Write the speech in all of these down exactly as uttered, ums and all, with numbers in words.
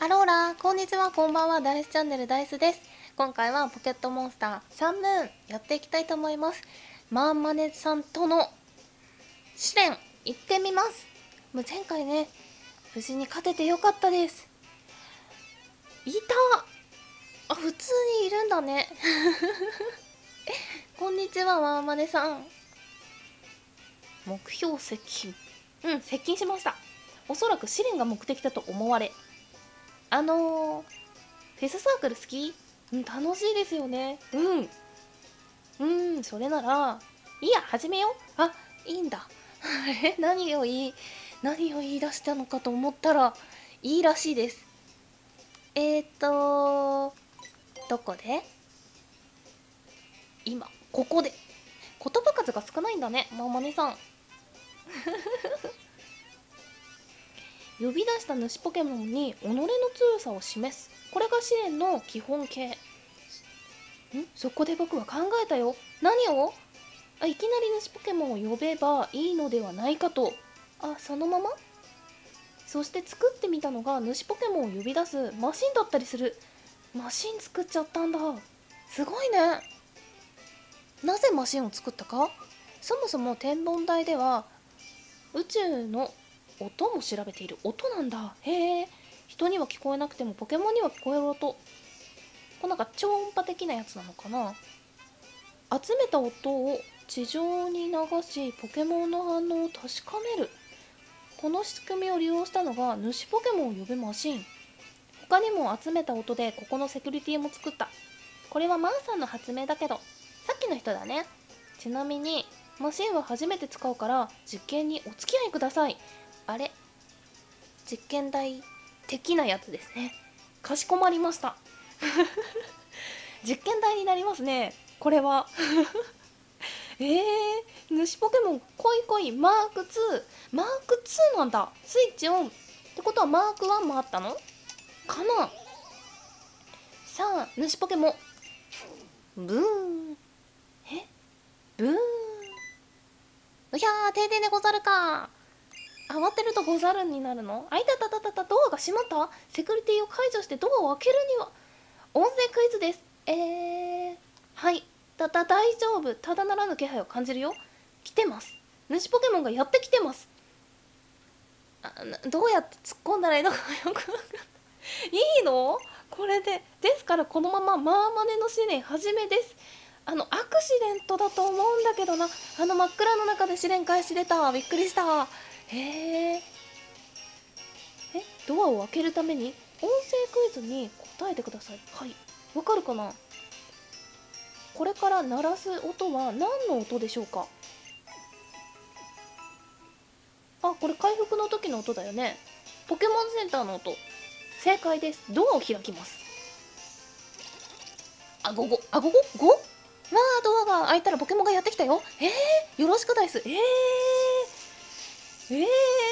アローラこんにちは、こんばんは。ダイスチャンネルダイスです。今回はポケットモンスターサンムーンやっていきたいと思います。マーマネさんとの試練行ってみます。もう前回ね、無事に勝ててよかったです。いた、あ、普通にいるんだねこんにちは、マーマネさん。目標接近。うん、接近しました。おそらく試練が目的だと思われ、あのー、フェスサークル好き？うん、楽しいですよね。うん。うん、それなら、いいや、始めよう。あ、いいんだ。え、何を言い、何を言い出したのかと思ったら、いいらしいです。えーと、どこで？今、ここで。言葉数が少ないんだね、ママネさん。呼び出した主ポケモンに己の強さを示す。これが試練の基本形。ん、そこで僕は考えたよ。何を？あ、いきなり主ポケモンを呼べばいいのではないかと。あ、そのまま？そして作ってみたのが主ポケモンを呼び出すマシンだったりする。マシン作っちゃったんだ。すごいね。なぜマシンを作ったか？そもそも天文台では宇宙の音も調べている。音なんだ。へえ。人には聞こえなくてもポケモンには聞こえる音。こうなんか超音波的なやつなのかな。集めた音を地上に流しポケモンの反応を確かめる。この仕組みを利用したのが主ポケモンを呼ぶマシン。他にも集めた音でここのセキュリティも作った。これはマーさんの発明だけど、さっきの人だね。ちなみにマシンは初めて使うから実験にお付き合いください。あれ、実験台的なやつですね。かしこまりました実験台になりますね、これはえー、主ポケモン来い来い。マークツー、マークツーなんだ。スイッチオンってことはマークワンもあったのかな。さあ主ポケモンブーン。え、ブーン。うひゃー、停電でござるか。慌てるとござるになるの？あいたたたたた、ドアが閉まった。セキュリティを解除してドアを開けるには。音声クイズです。えー、はい、だだ大丈夫。ただならぬ気配を感じるよ。来てます。主ポケモンがやってきてます。あ、どうやって突っ込んだらいいのかよくわかんないいいのこれで？ですからこのままマーマネの試練始めです。あのアクシデントだと思うんだけどな。あの真っ暗の中で試練開始出た。びっくりした。へえ。え、ドアを開けるために音声クイズに答えてください。はい、わかるかな。これから鳴らす音は何の音でしょうか。あ、これ回復の時の音だよね。ポケモンセンターの音。正解です。ドアを開きます。あ、ごご、あ、ごご、ご？わあ、ドアが開いたらポケモンがやってきたよ。えー、よろしくダイス。えー、えー、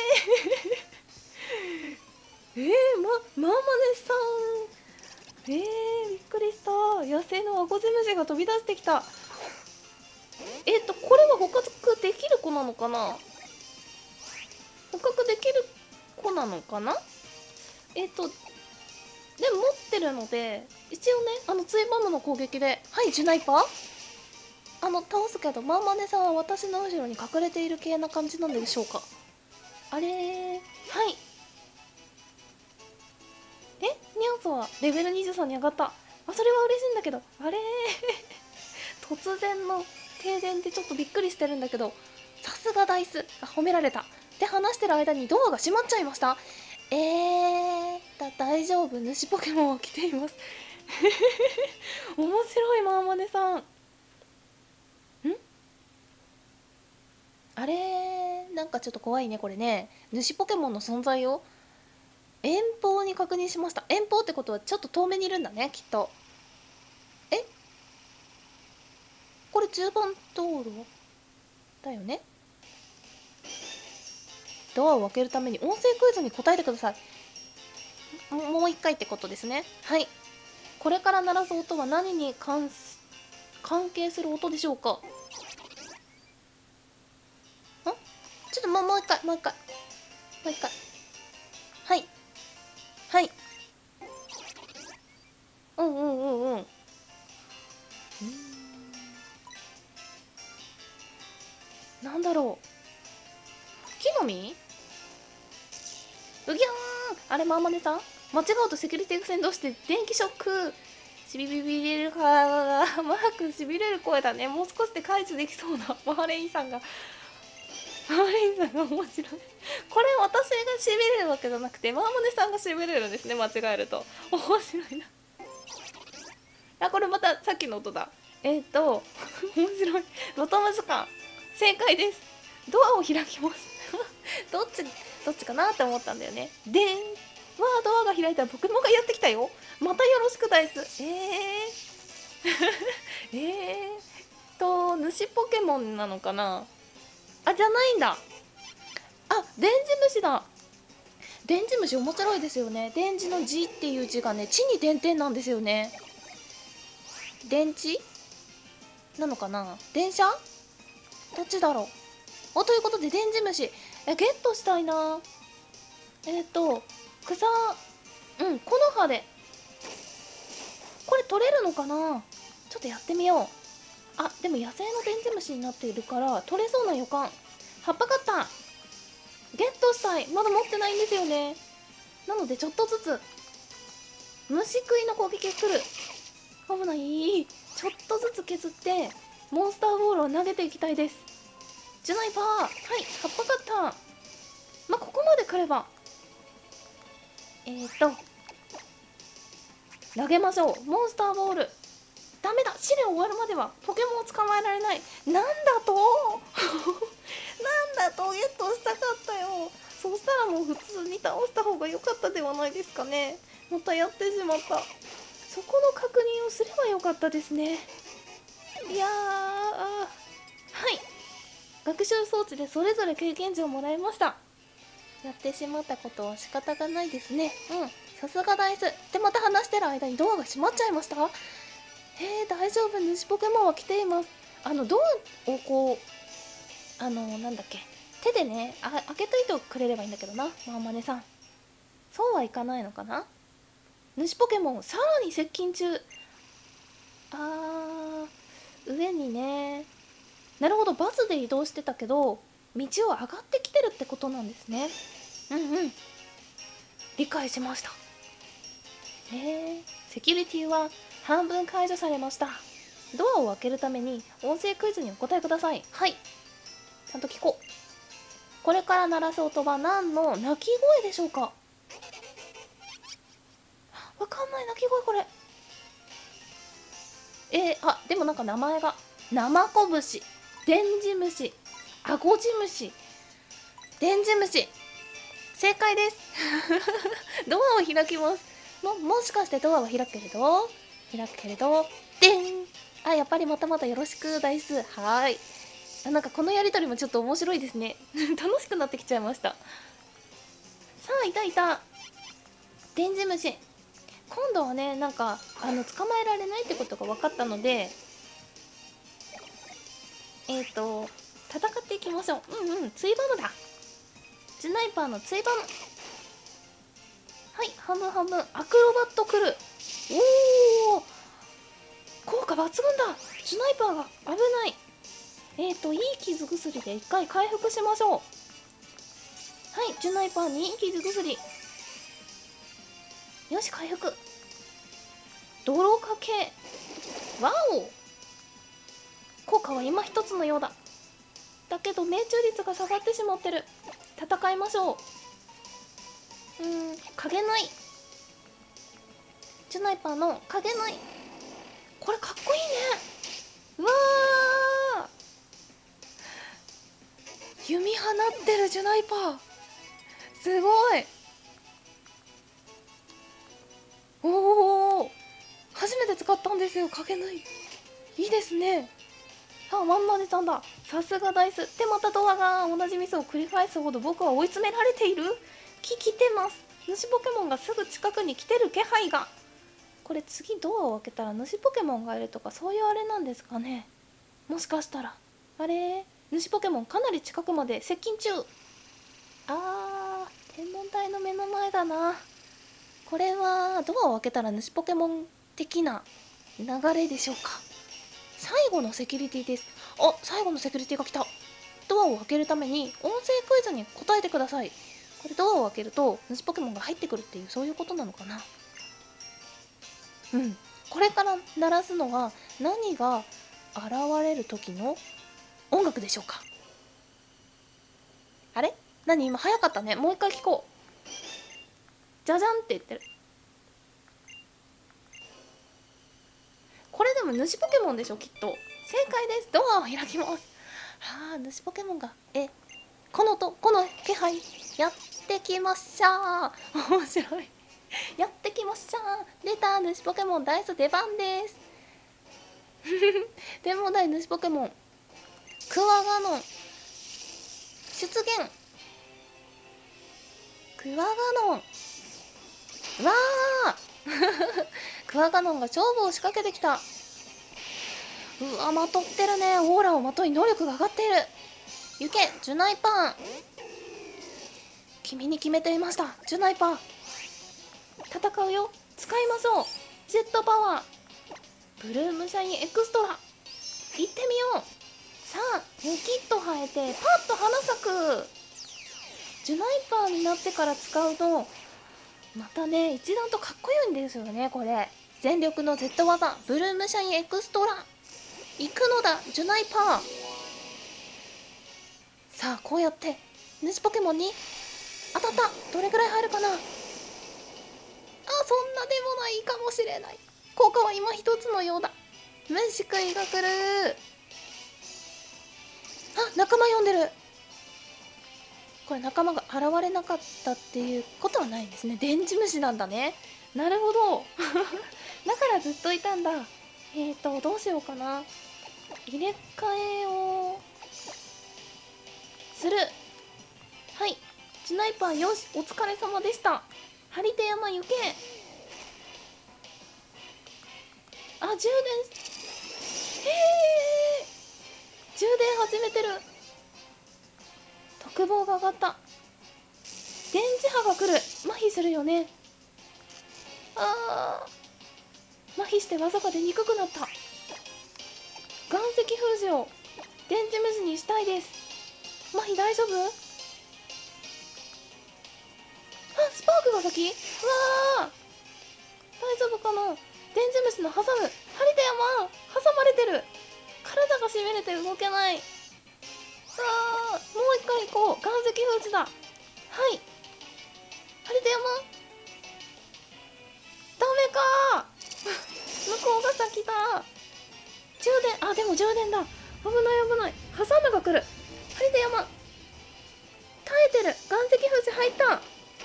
えー、ま、マーマネさん。えー、びっくりした。野生のアゴゼムシが飛び出してきた。えっと、これは捕獲できる子なのかな。捕獲できる子なのかな。えっと、でも持ってるので、一応ね、あの、ツイバムの攻撃で、はい、ジュナイパーあの、倒すけど、マンマネさんは私の後ろに隠れている系な感じなんでしょうか。あれー、はい。え、ニャンスはレベルにじゅうさんに上がった。あ、それは嬉しいんだけど、あれー突然の停電でちょっとびっくりしてるんだけど、さすがダイス。あ、褒められた。で、話してる間にドアが閉まっちゃいました。えー、だ、大丈夫。主ポケモンは来ています面白い、マーマネさん。ん、あれー、なんかちょっと怖いね、これね。主ポケモンの存在を遠方に確認しました。遠方ってことはちょっと遠目にいるんだね、きっと。え、これじゅうばん道路だよね。ドアを開けるために音声クイズに答えてください。もう一回ってことですね。はい。これから鳴らす音は何に関す関係する音でしょうか。ん、ちょっともうもう一回もう一回もう一回。はいはい。 あれマーマネさん間違うとセキュリティが先導して電気ショック。しびびびれるからマー君しびれる声だね。もう少しで解除できそうだ。マーレインさんがマーレインさんが面白い。これ私がしびれるわけじゃなくてマーマネさんがしびれるんですね、間違えると。面白いな。あ、これまたさっきの音だ。えっ、ー、と面白い。ボトムズ感正解です。ドアを開きますどっちどっちかなって思ったんだよね。でん、わあ、ドアが開いたらポケモンがやってきたよ。またよろしくダイス。えーえーと主ポケモンなのかな。あ、じゃないんだ。あ、電磁虫だ。電磁虫面白いですよね。電磁の字っていう字がね、地に点々なんですよね。電池なのかな、電車どっちだろう。お、ということで電磁虫えゲットしたいな。えっ、ー、と草、うん、木の葉でこれ取れるのかな。ちょっとやってみよう。あ、でも野生の電磁虫になっているから取れそうな予感。葉っぱカッターゲットしたい。まだ持ってないんですよね。なのでちょっとずつ虫食いの攻撃が来る。危ない。ちょっとずつ削ってモンスターボールを投げていきたいです。ジュナイパー、はい、葉っぱカッター。まあ、ここまで来ればえーと投げましょう。モンスターボール。ダメだ、試練終わるまではポケモンを捕まえられない。なんだとなんだと、ゲットしたかったよ。そうしたらもう普通に倒した方が良かったではないですかね。またやってしまった。そこの確認をすればよかったですね。いやー、はい、学習装置でそれぞれ経験値をもらいました。やってしまったことは仕方がないですね。うん、さすがダイス。でまた話してる間にドアが閉まっちゃいました。へえ、大丈夫、主ポケモンは来ています。あのドアをこうあのなんだっけ、手でねあ開けといてくれればいいんだけどな、マーマネさん。そうはいかないのかな。主ポケモンさらに接近中。あー、上にね。なるほど、バスで移動してたけど道を上がってきてるってことなんですね。うんうん、理解しました。へえ、セキュリティは半分解除されました。ドアを開けるために音声クイズにお答えください。はい、ちゃんと聞こう。これから鳴らす音は何の鳴き声でしょうか。わかんない、鳴き声これ。えー、あ、でもなんか名前がナマコムシ、デンジムシ、アゴジムシ、デンジムシ。正解ですドアを開きます。ももしかしてドアは開くけれど開くけれどでん。あ、やっぱりまたまたよろしくダイス。はーい。あ、なんかこのやりとりもちょっと面白いですね楽しくなってきちゃいました。さあ、いたいたデンジムシ。今度はね、なんかあの捕まえられないってことが分かったので、えっ、ー、と戦っていきましょう。うんうん、ツイバムだ。ジュナイパーのツイバム。はい、半分半分。アクロバットくる。おお、効果抜群だ。ジュナイパーが危ない。えっ、ー、といい傷薬で一回回復しましょう。はい、ジュナイパーにいい傷薬。よし、回復。泥かけ。ワオ、効果は今一つのようだ。だけど命中率が下がってしまってる。戦いましょう。うーん、影ない。ジュナイパーの影ない。これかっこいいね。うわー、弓放ってるジュナイパー、すごい。おお、初めて使ったんですよ、影ない。いいですね。あ、ワンマネさんだ。さすがダイス。でまたドアが同じミスを繰り返すほど僕は追い詰められている。き来てます。主ポケモンがすぐ近くに来てる気配が。これ次ドアを開けたら主ポケモンがいるとかそういうあれなんですかね。もしかしたらあれ、主ポケモンかなり近くまで接近中。あー、天文台の目の前だな。これはドアを開けたら主ポケモン的な流れでしょうか。最後のセキュリティです。あ、最後のセキュリティが来た。ドアを開けるために音声クイズに答えてください。 これドアを開けると主ポケモンが入ってくるっていう、そういうことなのかな。うん、これから鳴らすのは何が現れる時の音楽でしょうか。あれ、何、今早かったね。もう一回聞こう。じゃじゃんって言ってる。これでも主ポケモンでしょきっと。正解です。ドアを開きます。はあ、主ポケモンがえこのとこの気配やってきました面白いやってきました出た主ポケモンダイス出番です天文台主ポケモンクワガノン出現。クワガノンわあクワガノンが勝負を仕掛けてきた。うわ、まとってるね。オーラをまとい能力が上がっている。行けジュナイパーン。君に決めていましたジュナイパー。戦うよ。使いましょうジェットパワー。ブルームシャインエクストラ。行ってみよう。さあニキッと生えてパッと花咲く。ジュナイパーになってから使うとまたね一段とかっこいいんですよね。これ全力の Z 技ブルームシャインエクストラ。行くのだジュナイパー。さあこうやって主ポケモンに当たった。どれぐらい入るかな。あ、そんなでもないかもしれない。効果は今一つのようだ。虫食いが来る。あ、仲間呼んでる。これ仲間が現れなかったっていうことはないんですね。電磁虫なんだね。なるほどだからずっといたんだ。えーとどうしようかな。入れ替えをする。はい、スナイパーよし、お疲れ様でした。張り手山行け。あ、充電。へえ、充電始めてる。特防が上がった。電磁波が来る。麻痺するよね。あー、麻痺して技が出にくくなった。岩石封じを電磁虫にしたいです。麻痺大丈夫？あ、スパークが先。うわー、大丈夫かな。電磁虫の挟む。張り手山挟まれてる。体がしびれて動けない。あー、もう一回行こう。岩石封じだ。はい、張り手山ダメか向こうが先だ。充電、あ、でも充電だ。危ない危ない。挟むが来る。張り手山耐えてる。岩石封じ入った。よし、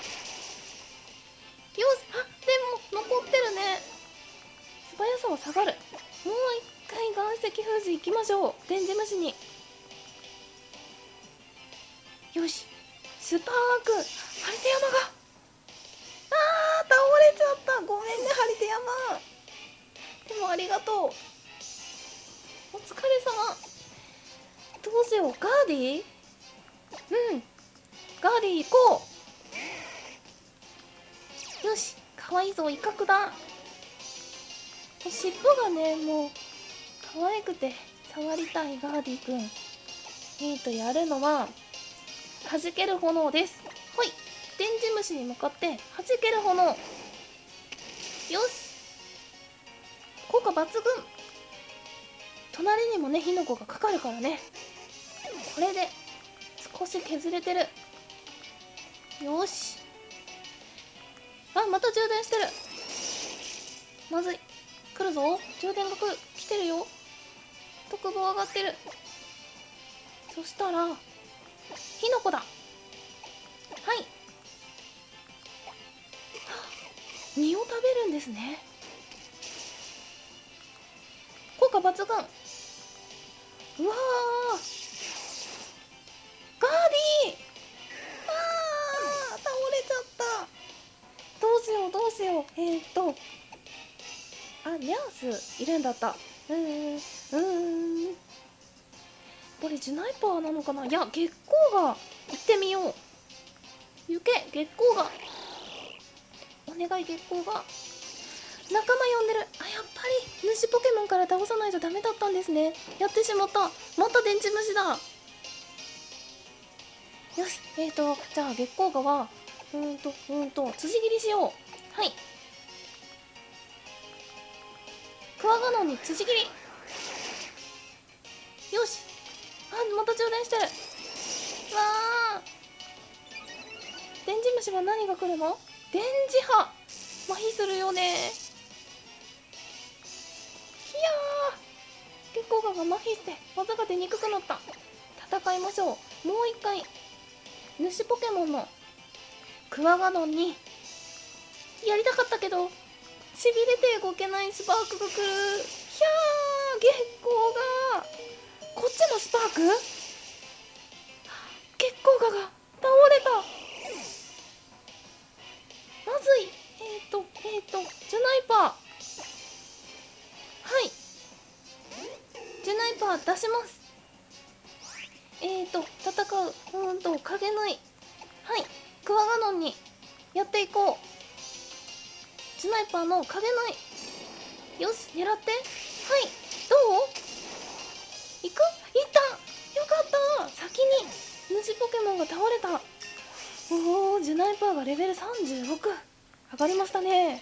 あ、でも残ってるね。素早さは下がる。もう一回岩石封じ行きましょう。電磁虫に。よし、スパーク。張り手山が、あー、倒れちゃった。ごめんね張り手山。でもありがとう。お疲れ様。どうしよう。ガーディー、うん、ガーディー行こう。よし、かわいいぞ。威嚇だ。尻尾がね、もう可愛くて触りたいガーディくん。えーとやるのは弾ける炎です。ほい、電磁虫に向かって弾ける炎。よし、効果抜群。隣にもね火の粉がかかるからね。これで少し削れてる。よし、あ、また充電してる。まずい、来るぞ。充電が来る。来てるよ。特防上がってる。そしたら火の粉だ。はい、実を食べるんですね。効果抜群。うわー、ガーディー、あー、倒れちゃった。どうしようどうしよう。えーっとあ、ニャースいるんだった。うーん、うーん、これジュナイパーなのかな。いや、月光が。行ってみよう。行け月光が。お願い月光が。仲間呼んでる。あ、やっぱり主ポケモンから倒さないとダメだったんですね。やってしまった。また電池虫だ。 よし、えーとじゃあ月光河はうーんとうーんと辻切りしよう。はい、クワガノンに辻切り。よし、あ、また充電してる。わあ、電磁虫は何が来るの？電磁波、麻痺するよね。ひやー、月光河が麻痺して技が出にくくなった。戦いましょう。もう一回主ポケモンのクワガノンにやりたかったけど、しびれて動けないスパークが来る。ひゃー、月光がこっちのスパーク、月光がが倒れた。まずい。えーとえーとジュナイパー、はい、ジュナイパー出します。えーと戦う、うーんと影のい、はい、クワガノンにやっていこう。ジュナイパーの影のい、よし、狙って。はい、どういく、いった、よかった。先に主ポケモンが倒れた。おお、ジュナイパーがレベルさんじゅうろく上がりましたね。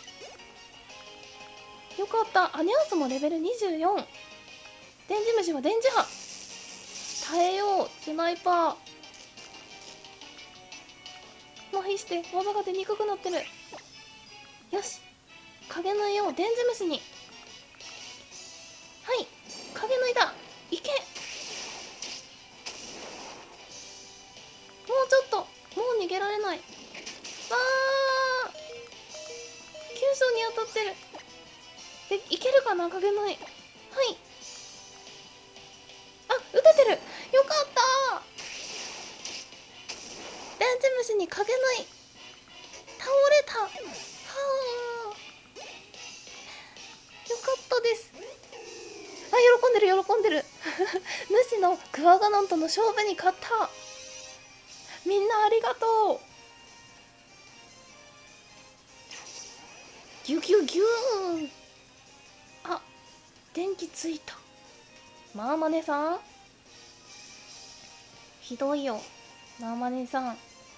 よかった。アニャースもレベルにじゅうよん。電磁虫は電磁波、耐えよう。ジュナイパー麻痺して技が出にくくなってる。よし、影の絵を電磁虫に。はい、影の絵だ。いけ、もうちょっと、もう逃げられない。わー、急所に当たってる。で、いけるかな、影の絵。はい、あ、撃ててる。よかった。電磁虫に影の絵倒れた。はあ、よかったです。あ、喜んでる喜んでる主のクワガノンとの勝負に勝った。みんなありがとう。ギュギュギューン。あ、電気ついた。マーマネさん、ひどいよ。マーマネさん、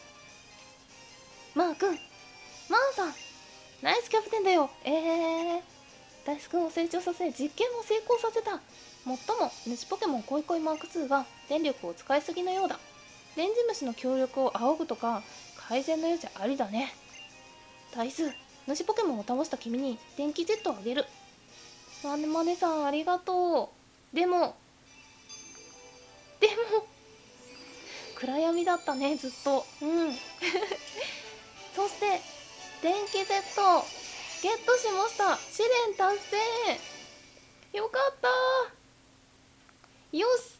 マー君、マーさん、ナイスキャプテンだよ。えー、ダイス君を成長させ実験を成功させた。もっとも主ポケモンコイコイマークツーが電力を使いすぎのようだ。電磁虫の協力を仰ぐとか改善の余地ありだね。ダイス、主ポケモンを倒した君に電気ジェットをあげる。マネマネさんありがとう。でもでも暗闇だったね、ずっと。うんそして電気ジェットゲットしました。試練達成。よかった。よし、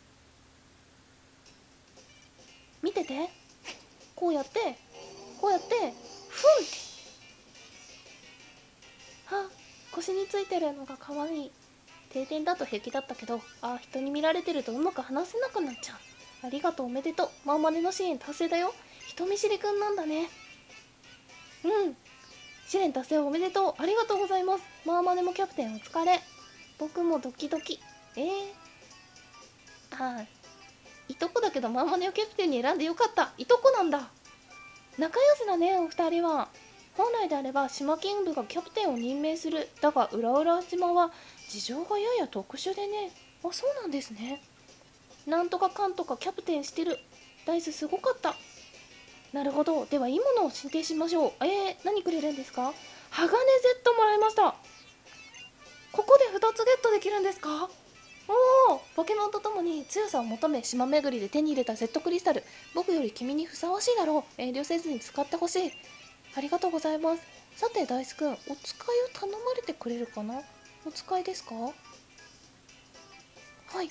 見てて。こうやってこうやってふんって、あ、腰についてるのがかわいい。停電だと平気だったけど、あ、人に見られてるとうまく話せなくなっちゃう。ありがとう、おめでとう。マンマネの試練達成だよ。人見知りくんなんだね。うん、試練達成おめでとう。ありがとうございます。マーマネもキャプテンお疲れ。僕もドキドキ。えー、あー、いとこだけどマーマネをキャプテンに選んでよかった。いとこなんだ。仲良しだね、お二人は。本来であれば島キングがキャプテンを任命する。だが浦浦島は事情がやや特殊でね。あ、そうなんですね。なんとかかんとかキャプテンしてる。ダイスすごかった。なるほど。ではいいものを進呈しましょう。えー、何くれるんですか？鋼 Z もらいました。ここでふたつゲットできるんですか？おお、ポケモンとともに強さを求め島巡りで手に入れた Z クリスタル。僕より君にふさわしいだろう。遠慮せずに使ってほしい。ありがとうございます。さてダイスくん、お使いを頼まれてくれるかな？お使いですか？はい。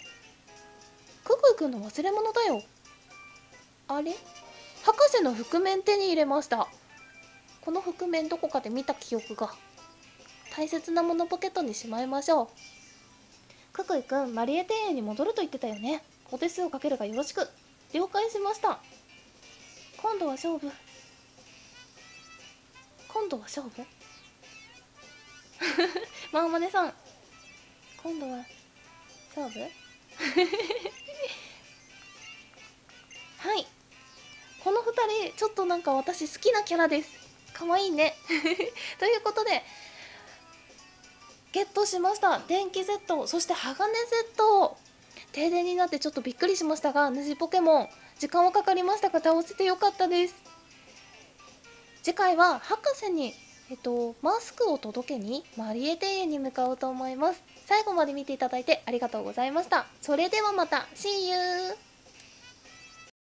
ククイくんの忘れ物だよ。あれ？博士の覆面手に入れました。この覆面どこかで見た記憶が。大切なものポケットにしまいましょう。ククイくん、マリエ庭園に戻ると言ってたよね。お手数をかけるがよろしく。了解しました。今度は勝負。今度は勝負マーマネさん、今度は勝負はい。 人ちょっとなんか私好きなキャラです。かわいいねということでゲットしました。電気 Z、 そして鋼 Z。 停電になってちょっとびっくりしましたが、主ポケモン時間はかかりましたが倒せてよかったです。次回は博士にえっとマスクを届けにマリエ庭園に向かうと思います。最後まで見ていただいてありがとうございました。それではまた See you。